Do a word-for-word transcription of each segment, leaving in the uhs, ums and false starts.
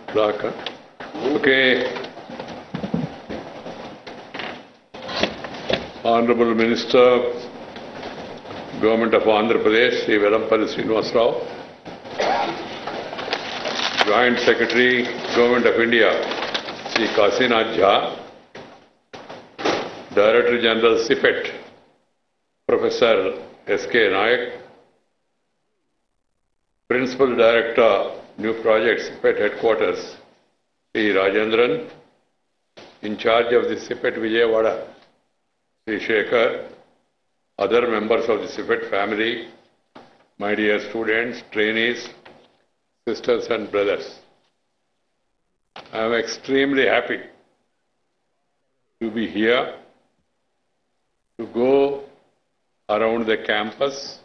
Clock. Okay. Honorable Minister, Government of Andhra Pradesh, Sri Vellampalli Srinivas Rao. Joint Secretary, Government of India, Sri Kasinath Jha. Director General C I P E T, Professor S K Nayak. Principal Director, New Projects, C I P E T Headquarters, Sri Rajendran. In charge of the C I P E T Vijayawada, Sri Shekhar. Other members of the C I P E T family, my dear students, trainees, sisters and brothers. I am extremely happy to be here, to go around the campus,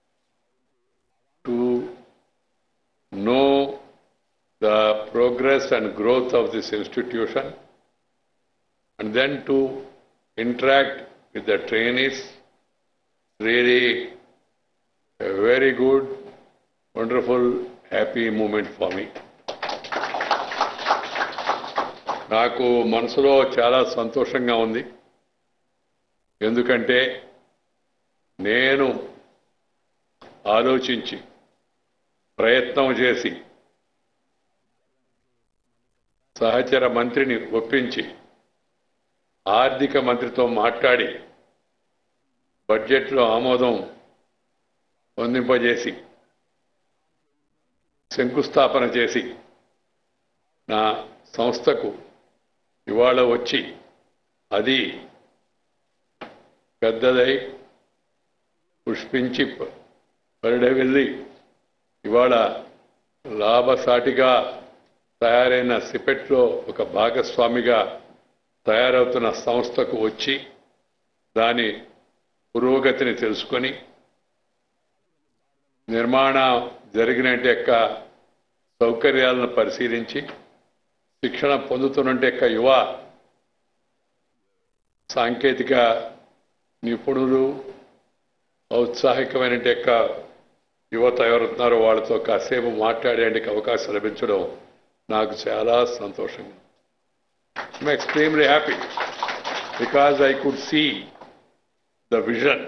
to know the progress and growth of this institution, and then to interact with the trainees. Really a very good, wonderful, happy moment for me. నాకు మనసులో చాలా సంతోషంగా ఉంది. ఎందుకంటే నేను ఆలోచించి ప్రయత్నం చేసి సహచర మంత్రిని ఒప్పించి ఆర్థిక మంత్రితో మాట్లాడి బడ్జెట్లో ఆమోదం పొందింపజేసి శంకుస్థాపన చేసి నా సంస్థకు ఇవాళ వచ్చి అది పెద్దదై పుష్పించి పరిడవిల్లి ఇవాళ లాభసాటిగా తయారైన సిపెట్లో ఒక భాగస్వామిగా తయారవుతున్న సంస్థకు వచ్చి దాని పురోగతిని తెలుసుకొని నిర్మాణం జరిగినట్టు యొక్క సౌకర్యాలను పరిశీలించి శిక్షణ పొందుతున్నట్టు యొక్క యువ సాంకేతిక నిపుణులు ఔత్సాహికమైన యొక్క యువత ఎవరున్నారో వాళ్ళతో కాసేపు మాట్లాడేందుకు అవకాశం లభించడం నాకు చాలా సంతోషంగా. I'm extremely happy because I could see the vision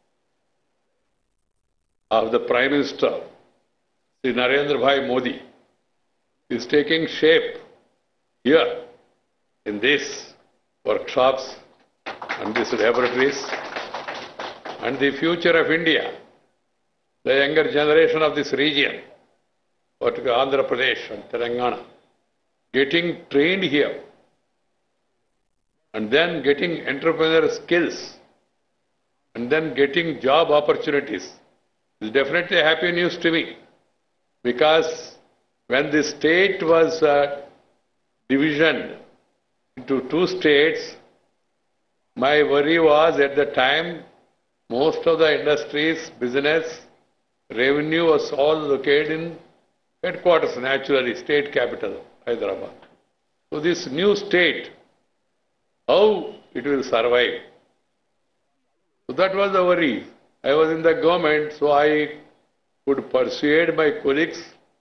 of the Prime Minister, Sri Narendra Bhai Modi, is taking shape here in these workshops and these laboratories, and the future of India, the younger generation of this region, particularly Andhra Pradesh and Telangana, getting trained here and then getting entrepreneurial skills and then getting job opportunities is definitely happy news to me, because when the state was uh, divisioned into two states, my worry was at the time most of the industries, business, revenue was all located in headquarters, naturally, state capital, Hyderabad. So this new state, how it will survive? So that was the worry. I was in the government, so I could persuade my colleagues,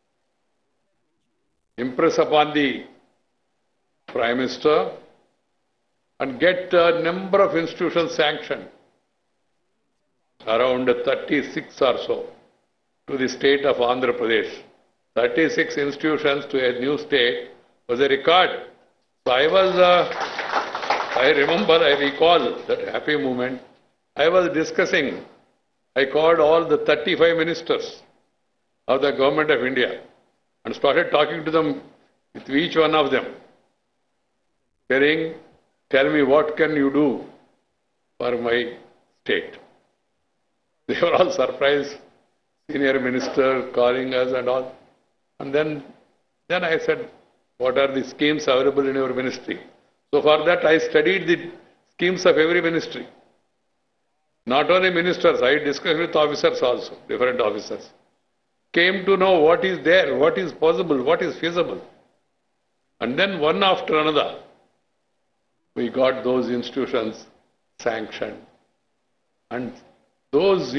impress upon the Prime Minister, and get a number of institutions sanctioned, around thirty-six or so, to the state of Andhra Pradesh. thirty-six institutions to a new state was a record. So I was, uh, I remember, I recall that happy moment. I was discussing, I called all the thirty-five ministers of the Government of India and started talking to them, with each one of them, saying, tell me what can you do for my state. They were all surprised, senior minister calling us and all. And then, then I said, what are the schemes available in your ministry? So for that I studied the schemes of every ministry. Not only ministers, I discussed with officers also, different officers. Came to know what is there, what is possible, what is feasible. And then one after another, we got those institutions sanctioned. And those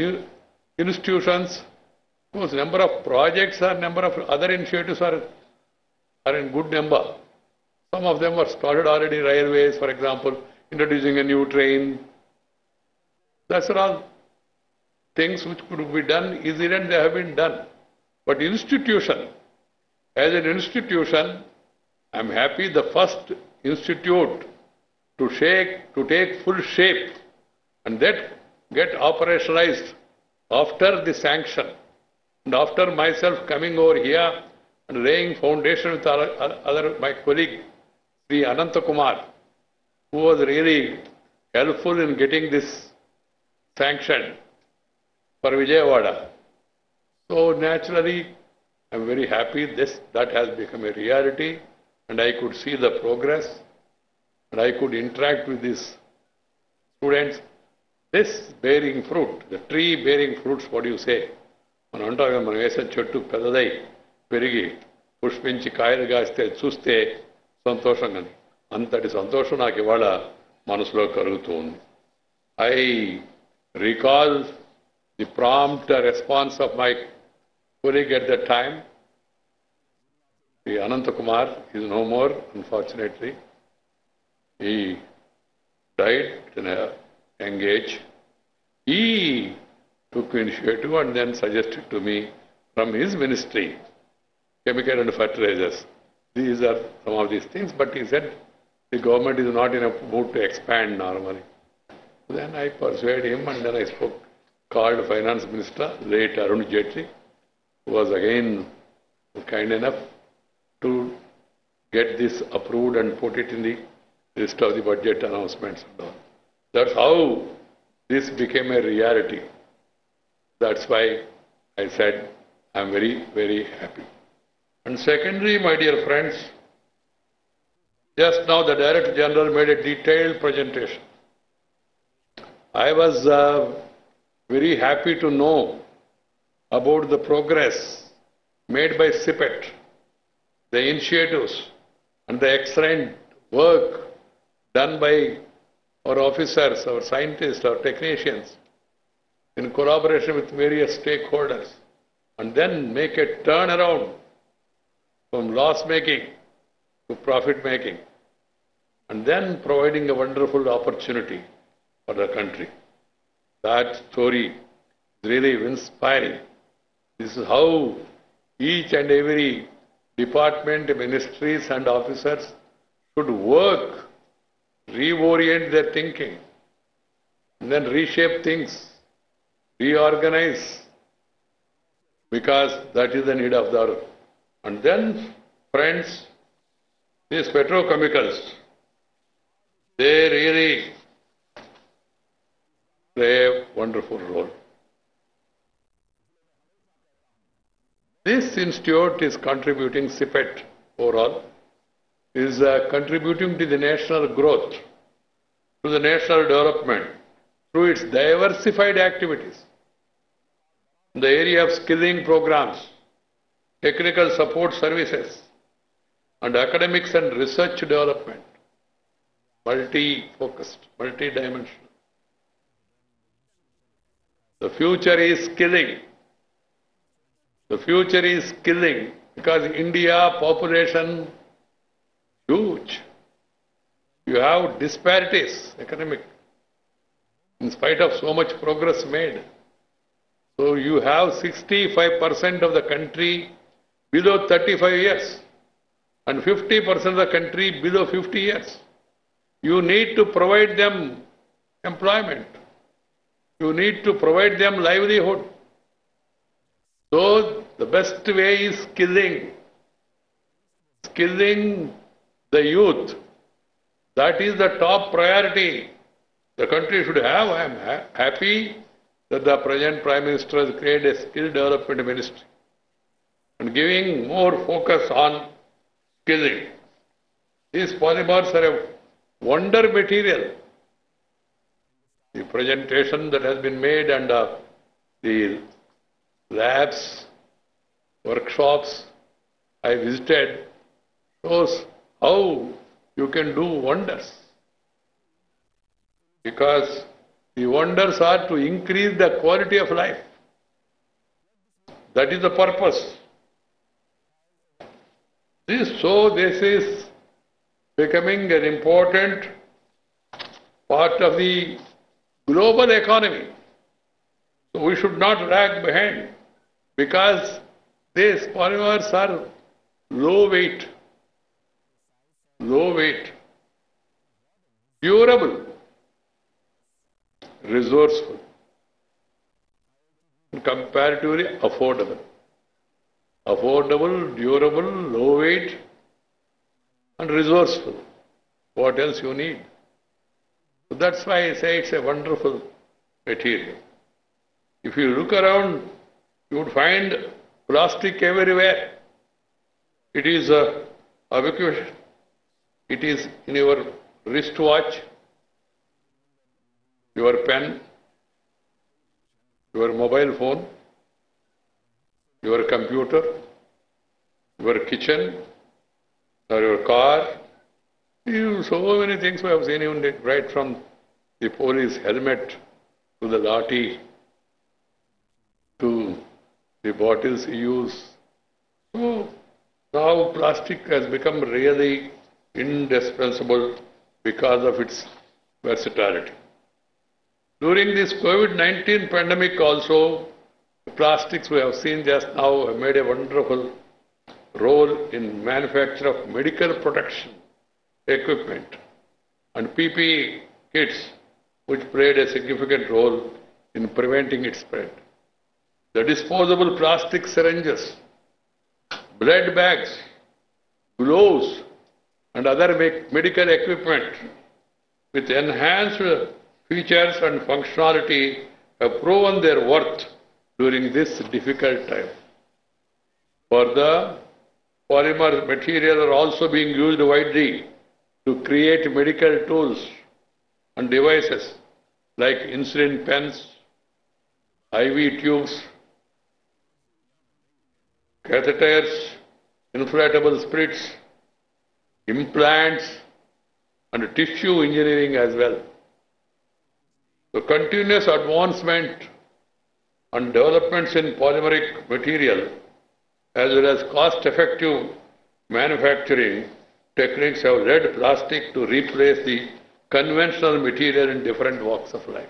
institutions, those number of projects or number of other initiatives are are in good number. Some of them were started already, railways, for example, introducing a new train. That's all things which could be done easily, and they have been done. But institution, as an institution, I'm happy the first institute to shake, to take full shape and that get operationalized after the sanction. And after myself coming over here and laying foundation with other, other my colleague, Sri Ananta Kumar, who was really helpful in getting this sanctioned for Vijayawada. So naturally, I'm very happy this that has become a reality, and I could see the progress, and I could interact with these students. This bearing fruit, the tree bearing fruits, what do you say? మనం అంటాం కదా, మనం వేసిన చెట్టు పెద్దదై పెరిగి పుష్పించి కాయలు కాస్తే చూస్తే సంతోషంగా, అంతటి సంతోషం నాకు ఇవాళ మనసులో కలుగుతూ ఉంది. I recall the prompt response of my colleague at that time, the Ananta Kumar, is no more, unfortunately. He died in a young age. He took initiative and then suggested to me from his ministry, chemical and fertilizers. These are some of these things, but he said the government is not in a mood to expand normally. Then I persuaded him, and then I spoke, called Finance Minister, late Arun Jaitley, who was again kind enough to get this approved and put it in the list of the budget announcements and all. That's how this became a reality. That's why I said I'm very, very happy. And secondly, my dear friends, just now the Director General made a detailed presentation. I was uh, very happy to know about the progress made by C I P E T, the initiatives and the excellent work done by our officers, our scientists, our technicians, in collaboration with various stakeholders, and then make a turnaround from loss-making to profit-making, and then providing a wonderful opportunity for the country. That story is really inspiring. This is how each and every department, ministries and officers should work, reorient their thinking, and then reshape things, reorganize, because that is the need of the hour. And then, friends, these petrochemicals, they really play a wonderful role. This institute is contributing, C I P E T overall, is uh, contributing to the national growth, to the national development, through its diversified activities. In the area of skilling programs, technical support services, and academics and research development, multi-focused, multi-dimensional. The future is skilling. The future is skilling, because India population huge. You have disparities, economic, in spite of so much progress made. So you have sixty-five percent of the country below thirty-five years and fifty percent of the country below fifty years. You need to provide them employment. You need to provide them livelihood. So the best way is skilling. Skilling the youth. That is the top priority the country should have. I am ha happy that the present Prime Minister has created a skill development ministry and giving more focus on skilling. These polymers are a wonder material. The presentation that has been made and uh, the labs, workshops I visited shows how you can do wonders. Because the wonders are to increase the quality of life. That is the purpose. This, so this is becoming an important part of the global economy. So we should not lag behind because these polymers are low weight, low weight, durable, resourceful, comparatively affordable. Affordable, durable, low weight, and resourceful. What else you need? So that's why I say it's a wonderful material. If you look around, you would find plastic everywhere. It is a ubiquitous. It is in your wristwatch, your pen, your mobile phone, your computer, your kitchen, or your car. You, so many things we have seen, even right from the police helmet to the lathi to the bottles you use. So now plastic has become really indispensable because of its versatility. During this COVID nineteen pandemic also, the plastics we have seen just now have made a wonderful role in manufacture of medical protection equipment and P P E kits, which played a significant role in preventing its spread. The disposable plastic syringes, blood bags, gloves, and other medical equipment with enhanced features and functionality have proven their worth during this difficult time. Further, polymer material are also being used widely to create medical tools and devices like insulin pens, I V tubes, catheters, inflatable spirits, implants, and tissue engineering as well. The continuous advancement and developments in polymeric material as well as cost-effective manufacturing techniques have led plastic to replace the conventional material in different walks of life.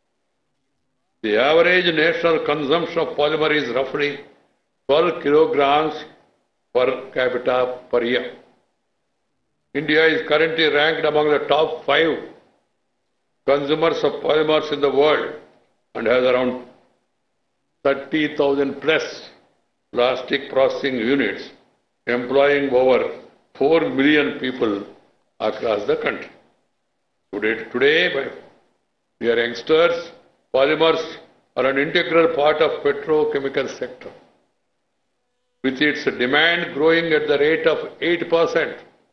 The average national consumption of polymer is roughly twelve kilograms per capita per year. India is currently ranked among the top five consumers of polymers in the world and has around thirty thousand plus plastic processing units employing over four million people across the country. Today, today we are youngsters, polymers are an integral part of petrochemical sector. With its demand growing at the rate of eight percent,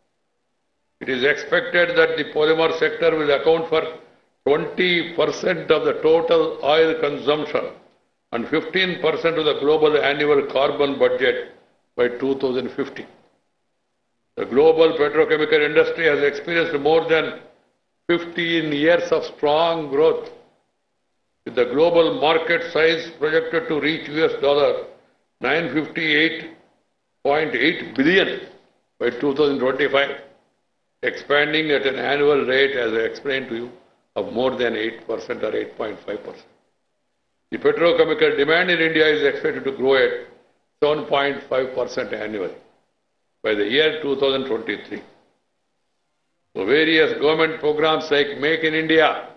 it is expected that the polymer sector will account for twenty percent of the total oil consumption and fifteen percent of the global annual carbon budget by two thousand fifty. The global petrochemical industry has experienced more than fifteen years of strong growth, with the global market size projected to reach U S dollar nine hundred fifty-eight point eight billion by two thousand twenty-five, expanding at an annual rate, as I explained to you, of more than eight percent or eight point five percent. The petrochemical demand in India is expected to grow at seven point five percent annually by the year two thousand twenty-three. So various government programs like Make in India,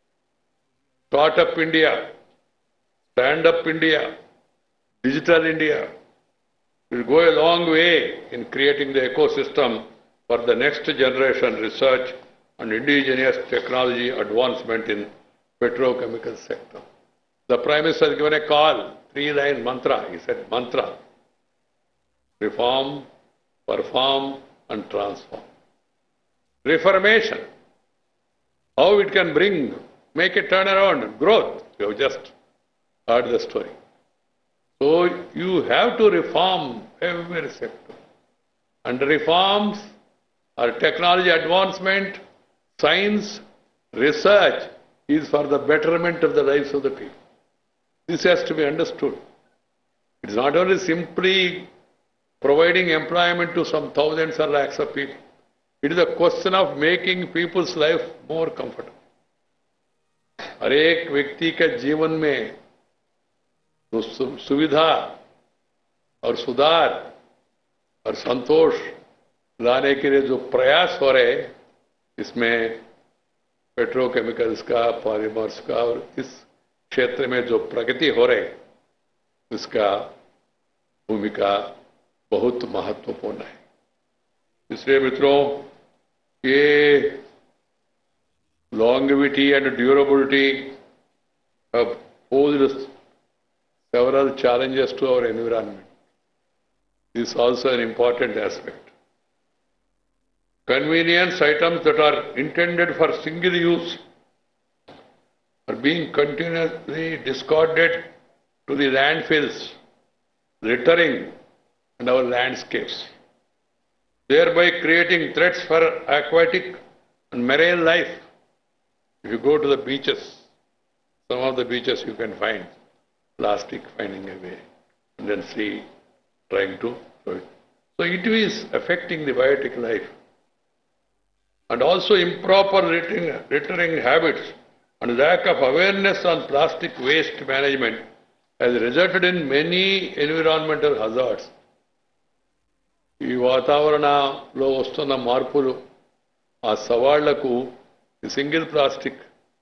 Start Up India, Stand Up India, Digital India will go a long way in creating the ecosystem for the next generation research and indigenous technology advancement in petrochemical sector. The Prime Minister has given a call, three-line mantra. He said, mantra, reform, perform, and transform. Reformation, how it can bring, make a turnaround, growth. You have just heard the story. So you have to reform every sector. And reforms or technology advancement, science, research is for the betterment of the lives of the people. This has to be understood. It is not only simply providing employment to some thousands or lakhs of people. It is a question of making people's life more comfortable. हर एक व्यक्ति के जीवन में तो सुविधा और सुधार और संतोष लाने के लिए जो प्रयास हो रहे हैं, इसमें पेट्रोकेमिकल्स का, पॉलीमर्स का और इस क्षेत्र में जो प्रगति हो रही है, उसका भूमिका बहुत महत्वपूर्ण है. इसलिए मित्रों, ये longevity and durability have posed several challenges to our environment. This is also an important aspect. Convenience items that are intended for single use are being continuously discarded to the landfills, littering and our landscapes, thereby creating threats for aquatic and marine life. If you go to the beaches, some of the beaches you can find plastic finding a way and then see trying to throw it. So it is affecting the biotic life. And also improper littering, littering habits and lack of awareness on plastic waste management has resulted in many environmental hazards. ఈ వాతావరణంలో వస్తున్న మార్పులు, ఆ సవాళ్లకు single plastic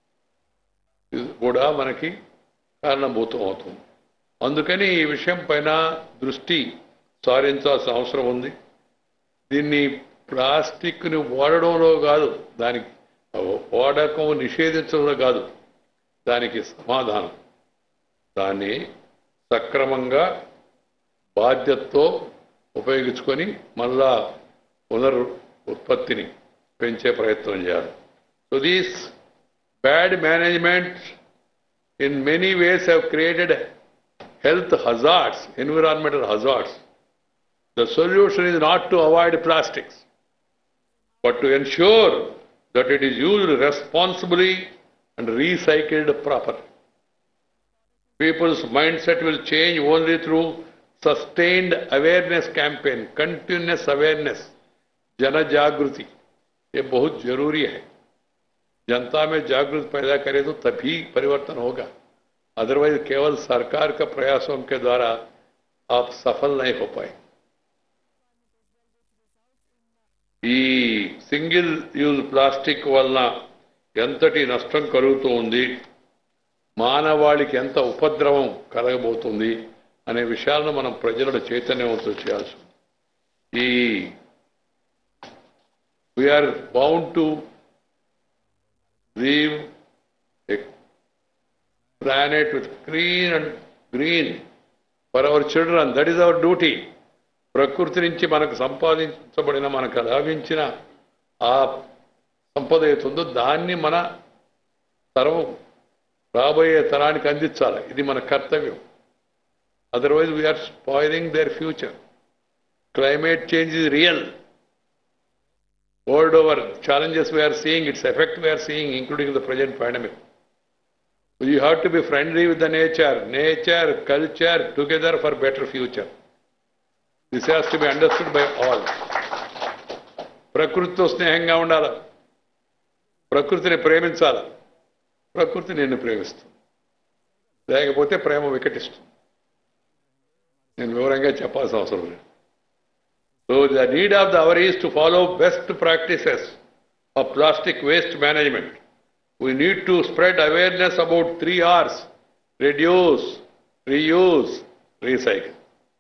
కూడా మనకి కారణభూతం అవుతుంది. అందుకని ఈ విషయం పైన దృష్టి సారించాల్సిన అవసరం ఉంది. దీన్ని ప్లాస్టిక్ని వాడడంలో కాదు, దానికి వాడకం నిషేధించడంలో కాదు దానికి సమాధానం. దాన్ని సక్రమంగా బాధ్యతతో ఉపయోగించుకొని మళ్ళా పునర్ ఉత్పత్తిని పెంచే ప్రయత్నం చేయాలి. So these bad management in many ways have created health hazards, environmental hazards. The solution is not to avoid plastics, but to ensure that it is used responsibly and recycled properly. People's mindset will change only through sustained awareness campaign, continuous awareness, jana jagruti. ये बहुत जरूरी है. जनता में जागृति पैदा करे तो तभी परिवर्तन होगा. अदरवाइज केवल सरकार का प्रयासों के द्वारा आप सफल नहीं हो पाए. ఈ సింగిల్ యూజ్ ప్లాస్టిక్ వలన ఎంతటి నష్టం కలుగుతూ ఉంది, మానవాళికి ఎంత ఉపద్రవం కలగబోతుంది అనే విషయాలను మనం ప్రజలను చైతన్యవంతులు చేయాల్సి ఉంది. ఈ we are bound to leave a planet with clean and green for our children. That is our duty. ప్రకృతి నుంచి మనకు సంపాదించబడిన, మనకు లభించిన ఆ సంపద ఏతుందో దాన్ని మన తరం రాబోయే తరానికి అందించాలి. ఇది మన కర్తవ్యం. Otherwise we are spoiling their future. Climate change is real. World over challenges we are seeing, its effect we are seeing, including the present pandemic. You have to be friendly with the nature, nature, culture, together for better future. This has to be understood by all. ప్రకృతితో స్నేహంగా ఉండాలి, ప్రకృతిని ప్రేమించాలి, ప్రకృతి నిన్ను ప్రేమిస్తుంది. లేకపోతే ప్రేమ వికటిస్తుంది. నేను వివరంగా చెప్పాల్సిన అవసరం లేదు. So the need of the hour is to follow best practices of plastic waste management. We need to spread awareness about three R's: reduce, reuse, recycle.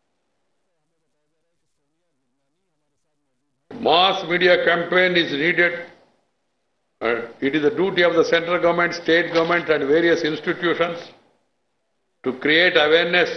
Mass media campaign is needed. And it is the duty of the central government, state government and various institutions to create awareness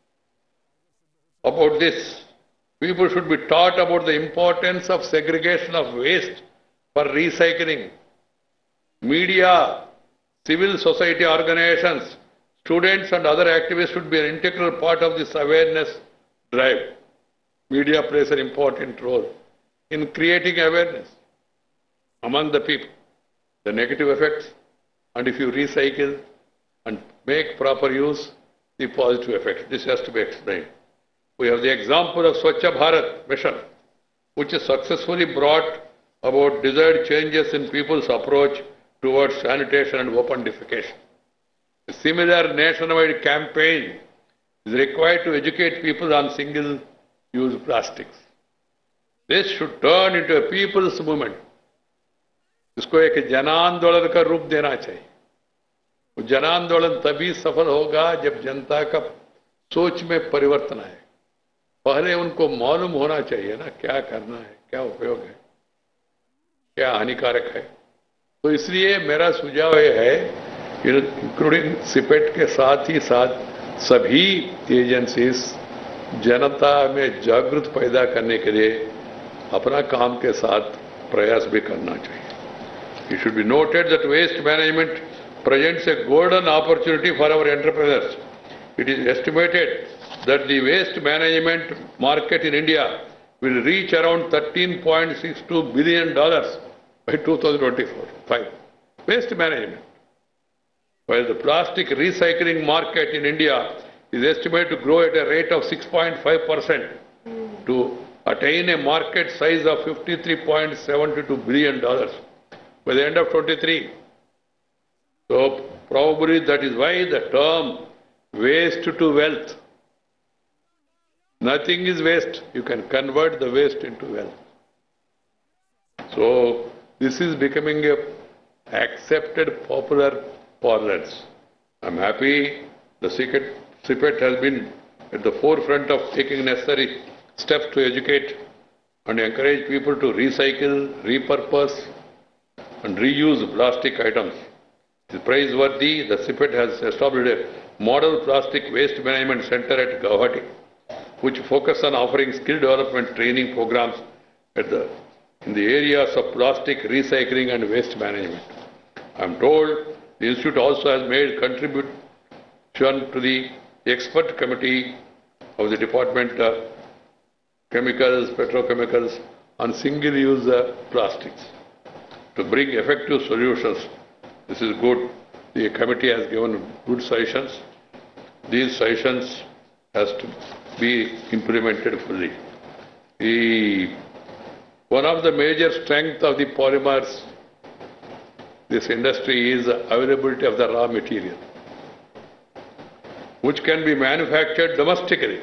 about this. People should be taught about the importance of segregation of waste for recycling. Media, civil society organizations, students and other activists should be an integral part of this awareness drive. Media plays an important role in creating awareness among the people, the negative effects, and if you recycle and make proper use, the positive effects. This has to be explained. We have the example of Swachh Bharat mission, which has successfully brought about desired changes in people's approach towards sanitation and open defecation. A similar nationwide campaign is required to educate people on single-use plastics. This should turn into a people's movement. इसको एक जन आंदोलन का रूप देना चाहिए। जन आंदोलन तभी सफल होगा जब जनता का सोच में परिवर्तन आए। पहले उनको मालूम होना चाहिए ना क्या करना है, क्या उपयोग है, क्या हानिकारक है। तो इसलिए मेरा सुझाव यह है, इंक्लूडिंग सिपेट के साथ ही साथ सभी एजेंसीज जनता में जागृत पैदा करने के लिए अपना काम के साथ प्रयास भी करना चाहिए। It should be noted that waste management presents a golden opportunity for our entrepreneurs. It is estimated that the waste management market in India will reach around thirteen point six two billion dollars by two thousand twenty-five. Waste management. While the plastic recycling market in India is estimated to grow at a rate of six point five percent to attain a market size of fifty-three point seven two billion dollars by the end of twenty-three. So probably that is why the term waste to wealth. Nothing is waste. You can convert the waste into wealth. So this is becoming a accepted popular parlance. I'm happy the CIPET has been at the forefront of taking necessary steps to educate and encourage people to recycle, repurpose and reuse plastic items. It is praiseworthy. The CIPET has established a model plastic waste management center at Guwahati, which focus on offering skill development training programs at the, in the areas of plastic recycling and waste management. I am told the institute also has made contribution to the expert committee of the Department of Chemicals, Petrochemicals on single-use uh, plastics to bring effective solutions. This is good. The committee has given good suggestions. These suggestions has to be implemented fully. The, one of the major strengths of the polymers, this industry, is the availability of the raw material, which can be manufactured domestically.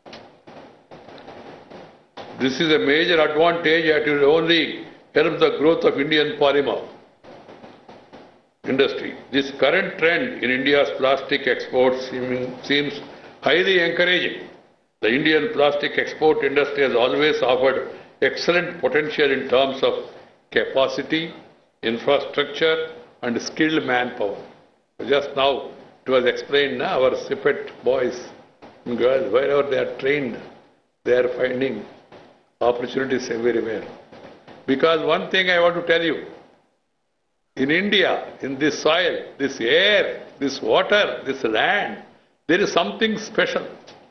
This is a major advantage that will only help the growth of Indian polymer industry. This current trend in India's plastic exports seems highly encouraging. The Indian plastic export industry has always offered excellent potential in terms of capacity, infrastructure and skilled manpower. Just now it was explained, now our CIPET boys and girls, wherever they are trained, they are finding opportunities everywhere. Because one thing I want to tell you, in India, in this soil, this air, this water, this land, there is something special.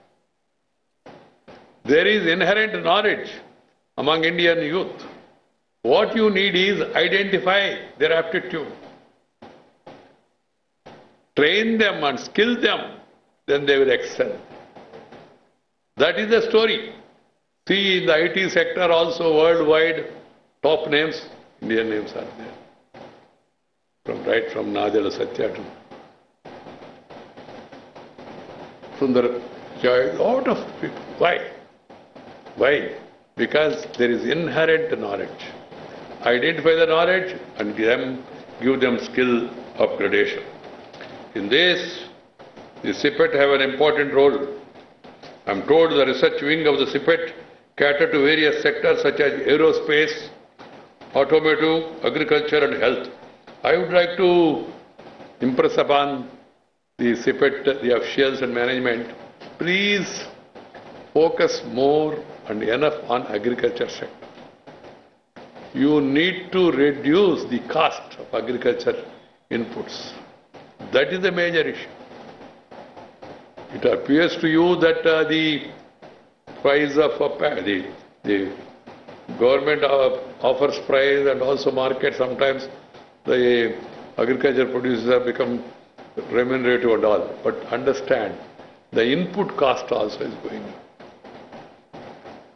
There is inherent knowledge among Indian youth. What you need is identify their aptitude. Train them and skill them, then they will excel. That is the story. See, in the I T sector also worldwide, top names, Indian names are there. From right from Nadella Satya to Sundar Pichai, a lot of people. Why? Why? Because there is inherent knowledge. Identify the knowledge and give them, give them skill upgradation. In this, the CIPET have an important role. I am told the research wing of the CIPET cater to various sectors such as aerospace, automotive, agriculture and health. I would like to impress upon the CIPET, the officials and management, please focus more and enough on agriculture sector. You need to reduce the cost of agriculture inputs. That is the major issue. It appears to you that uh, the price of uh, the, the government uh, offers price and also market, sometimes the agriculture producers have become remunerative and all. But understand, the input cost also is going up.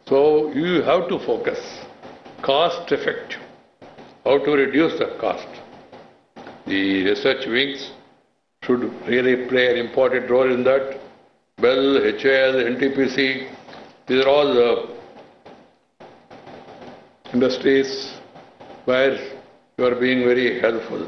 So you have to focus. Cost effective. How to reduce the cost. The research wings should really play an important role in that. Bell, H A L, N T P C, these are all uh, industries where you are being very helpful.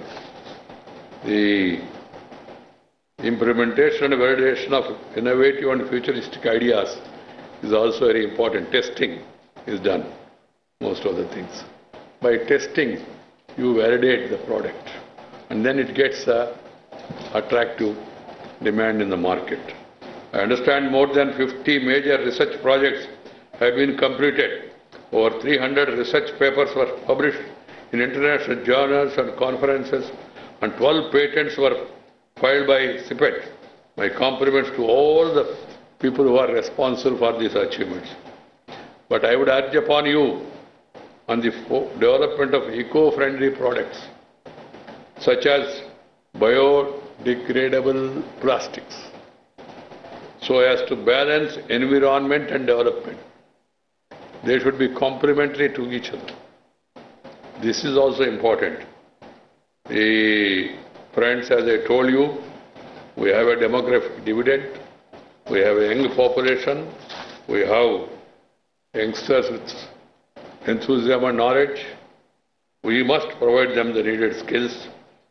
The implementation and validation of innovative and futuristic ideas is also very important. Testing is done, most of the things. By testing, you validate the product, and then it gets uh, attractive demand in the market. I understand more than fifty major research projects have been completed. Over three hundred research papers were published in international journals and conferences, and twelve patents were filed by CIPET. My compliments to all the people who are responsible for these achievements. But I would urge upon you on the development of eco-friendly products, such as biodegradable plastics, so as to balance environment and development. They should be complementary to each other. This is also important. The friends, as I told you, we have a demographic dividend, we have a young population, we have youngsters with enthusiasm and knowledge. We must provide them the needed skills.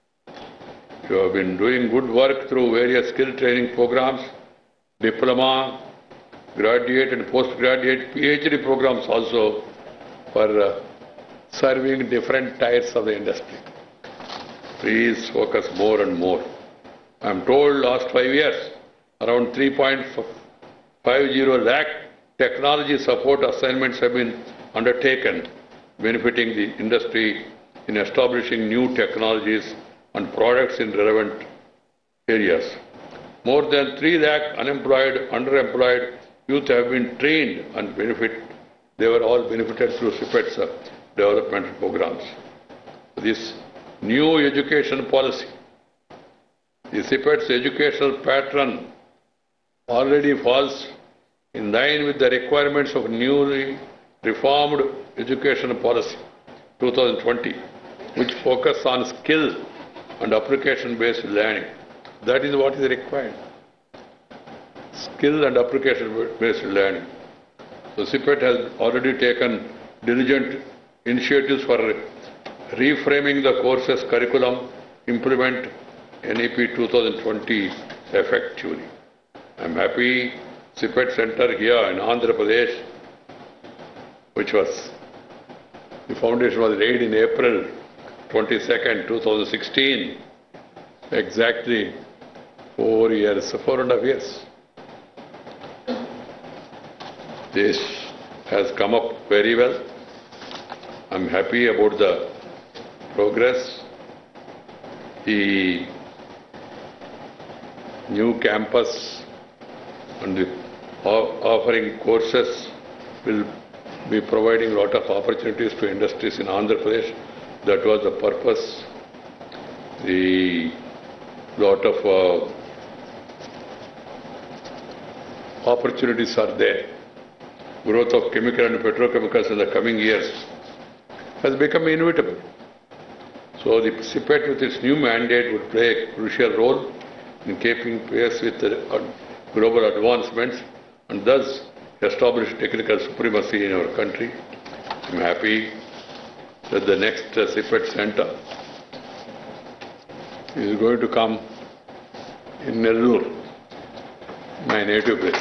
You have been doing good work through various skill training programs, diploma, graduate and postgraduate, PhD programs also for uh, serving different tiers of the industry. Please focus more and more. I am told last five years, around three point five zero lakh technology support assignments have been undertaken, benefiting the industry in establishing new technologies and products in relevant areas. More than three lakh unemployed, underemployed youth have been trained and benefit. They were all benefited through CIPET's uh, development programs. This new education policy, the CIPET's educational pattern already falls in line with the requirements of newly reformed education policy two thousand twenty, which focus on skill and application-based learning. That is what is required. Skill and application-based learning. So CIPET has already taken diligent initiatives for reframing the course's curriculum, implement N E P two thousand twenty effectively. I am happy CIPET Center here in Andhra Pradesh, which was, the foundation was laid in April twenty-second, two thousand sixteen, exactly four years, four and a half years. This has come up very well. I am happy about the progress. The new campus and the offering courses will be providing a lot of opportunities to industries in Andhra Pradesh. That was the purpose. The lot of uh, opportunities are there. Growth of chemical and petrochemicals in the coming years has become inevitable. So the CIPET with its new mandate would play a crucial role in keeping pace with the global advancements and thus establish technical supremacy in our country. I am happy that the next uh, CIPET Center is going to come in Nellore, my native place.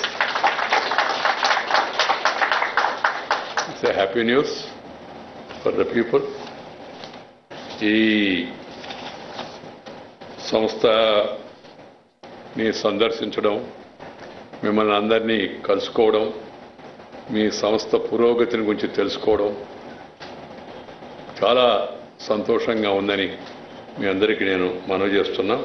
It's a happy news for the people. ఈ సంస్థని సందర్శించడం, మిమ్మల్ని అందరినీ కలుసుకోవడం, మీ సంస్థ పురోగతిని గురించి తెలుసుకోవడం చాలా సంతోషంగా ఉందని మీ అందరికీ నేను మనవి చేస్తున్నా.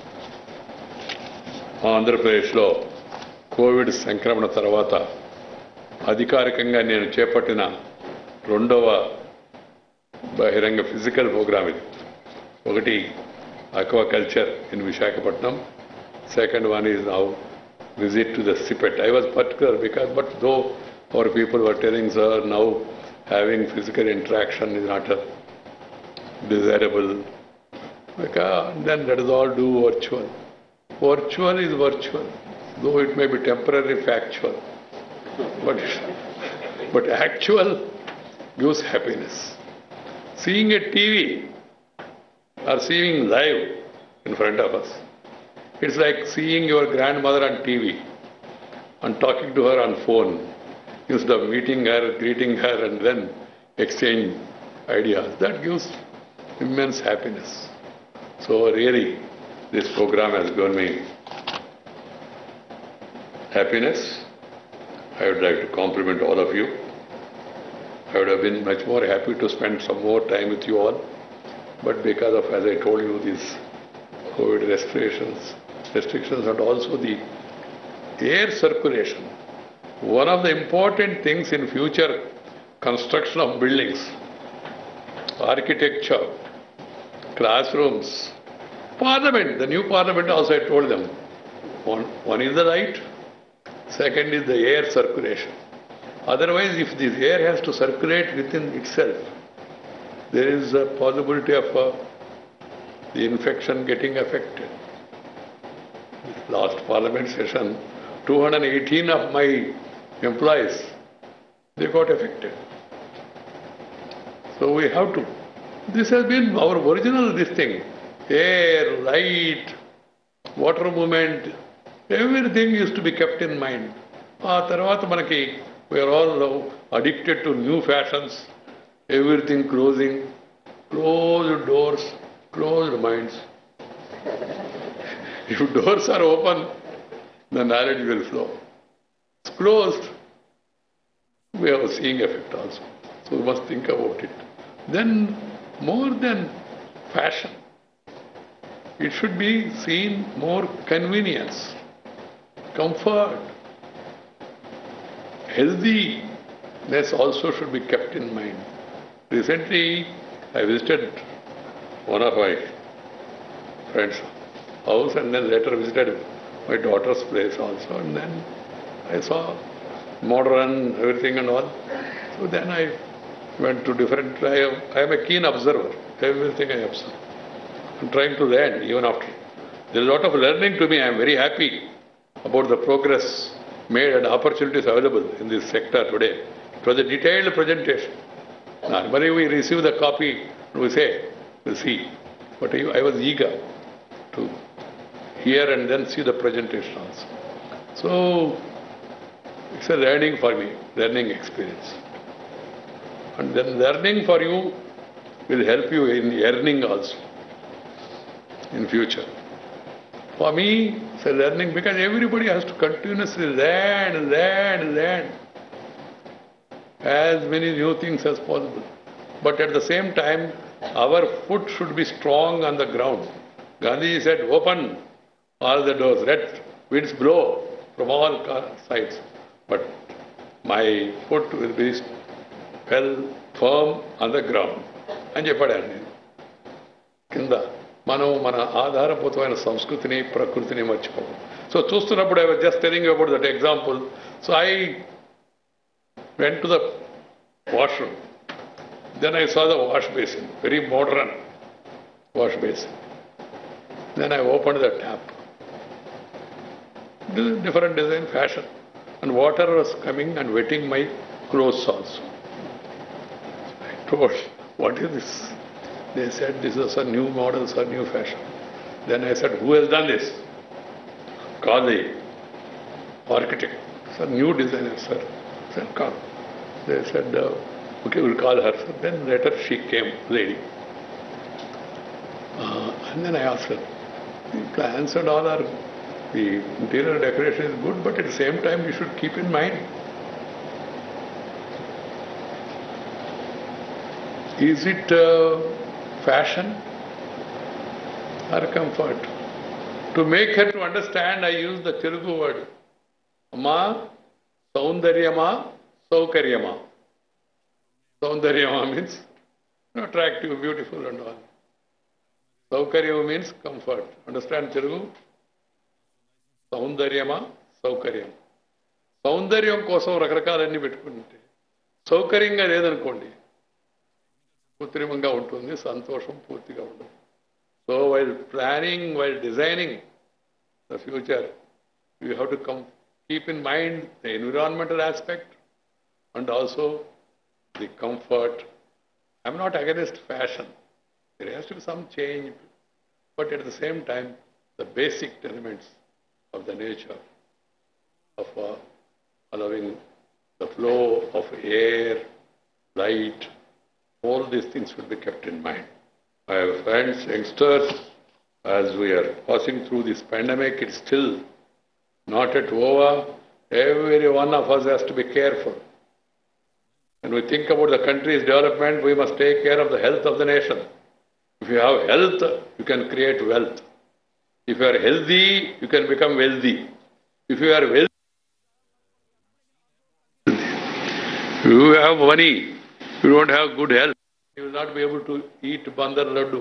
ఆంధ్రప్రదేశ్లో కోవిడ్ సంక్రమణ తర్వాత అధికారికంగా నేను చేపట్టిన రెండవ బహిరంగ ఫిజికల్ ప్రోగ్రామ్ ఇది. ఒకటి aquaculture in Visakhapatnam. Second one is now visit to the CIPET. I was particular because, but though Our people were telling, sir, now having physical interaction is not a desirable. Like, ah, then let us all do virtual. Virtual is virtual, though it may be temporary factual. But, but actual gives happiness. Seeing a T V or seeing live in front of us, it's like seeing your grandmother on T V and talking to her on phone, instead of meeting her, greeting her, and then exchange ideas. That gives immense happiness. So really, this program has given me happiness. I would like to compliment all of you. I would have been much more happy to spend some more time with you all, but because of, as I told you, these COVID restrictions, restrictions and also the air circulation. One of the important things in future construction of buildings, architecture, classrooms, parliament, the new parliament also I told them, one, one is the light, second is the air circulation. Otherwise, if this air has to circulate within itself, there is a possibility of uh, the infection getting affected. Last parliament session, two hundred eighteen of my employees, they got affected. So we have to. This has been our original this thing. Air, light, water movement, everything used to be kept in mind. Ah, tarvata manaki, we are all now addicted to new fashions, everything closing, closed doors, closed minds. If doors are open, the knowledge will flow. It's closed, we have a seeing effect also. So we must think about it. Then, more than fashion, it should be seen more convenience, comfort, healthiness also should be kept in mind. Recently, I visited one of my friends' house and then later visited my daughter's place also, and then I saw modern everything and all. So then I went to different, I am, I am a keen observer, everything I observe. I'm trying to learn even after. There is a lot of learning to me. I am very happy about the progress made and opportunities available in this sector today. It was a detailed presentation. Normally we receive the copy and we say, we'll see. But I was eager to hear and then see the presentation also. So it's a learning for me, learning experience. And then learning for you will help you in earning also in future. For me, it's a learning because everybody has to continuously learn, learn, learn as many new things as possible. But at the same time, our foot should be strong on the ground. Gandhi said, open all the doors, let winds blow from all sides. But my foot will be well firm on the ground. అని చెప్పాడు కింద మనం మన ఆధారభూతమైన సంస్కృతిని ప్రకృతిని మర్చిపోము. So చూస్తున్నప్పుడు I was just telling you about that example. So I went to the washroom. Then I saw the wash basin, very modern wash basin. Then I opened the tap. Different design, fashion. And water was coming and wetting my clothes also. I told, what is this? They said, this is a new models or new fashion. Then I said, who has done this? Call the architect. Sir, new designer, sir. Sir, call. They said, uh, okay, we'll call her. So then later she came, lady. Uh, and then I asked her, the plans and all are, the interior decoration is good, but at the same time you should keep in mind, is it uh, fashion or comfort? To make her to understand, I use the Telugu word, Amma, Saundaryama, Saukaryama. Saundaryama means attractive, beautiful and all. Saukaryama means comfort. Understand Telugu? Saundaryama, Saukaryam. సౌందర్యం కోసం రకరకాలన్నీ పెట్టుకుంటే సౌకర్యంగా లేదనుకోండి, కృత్రిమంగా ఉంటుంది, సంతోషం పూర్తిగా ఉండదు. So while planning, while designing the future, you have to come keep in mind the environmental aspect and also the comfort. I'm not against fashion. There has to be some change, but at the same time, the basic elements of the nature of uh, allowing the flow of air, light, all these things will be kept in mind. My friends, youngsters, as we are passing through this pandemic, it's still not yet over. Every one of us has to be careful. When we think about the country's development, we must take care of the health of the nation. If you have health, you can create wealth. If you are healthy, you can become wealthy. If you are wealthy, you have money, you don't have good health, you will not be able to eat bandar laddu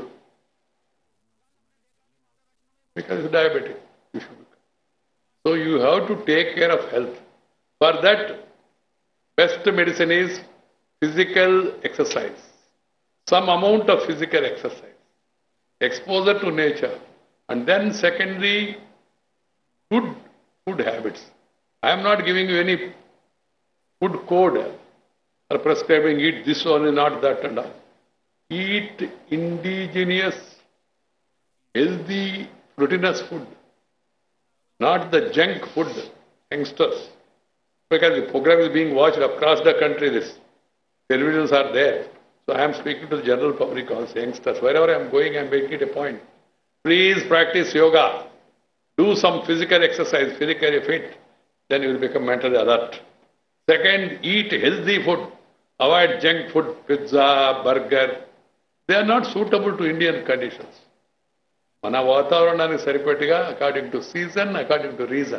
because you are diabetic. So you have to take care of health. For that, best medicine is physical exercise, some amount of physical exercise, exposure to nature, and then secondly, good food habits. I am not giving you any food code or prescribing eat this only, not that and all. Eat indigenous, healthy, proteinous food, not the junk food, youngsters. Because the program is being watched across the country, this televisions are there. So I am speaking to the general public also, youngsters. Wherever I am going, I am making it a point. Please practice yoga. Do some physical exercise, physically fit. Then you will become mentally alert. Second, eat healthy food. Avoid junk food, pizza, burger. They are not suitable to Indian conditions. Mana vatavaranani saripettiga, according to season, according to reason.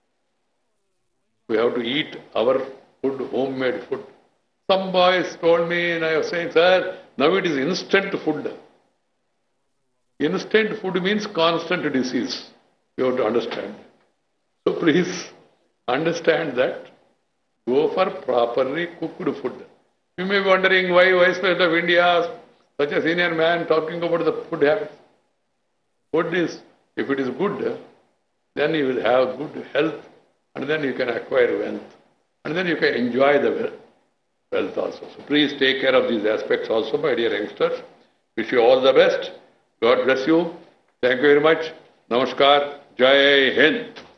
We have to eat our food, homemade food. Some boys told me, and I was saying, sir, now it is instant food. Instant food means constant disease. You have to understand. So please understand that. Go for properly cooked food. You may be wondering why Vice President of India, such a senior man, talking about the food habits. Food is, if it is good, then you will have good health. And then you can acquire wealth. And then you can enjoy the wealth also. So please take care of these aspects also, my dear youngsters. Wish you all the best. God bless you. Thank you very much. Namaskar. Jai Hind.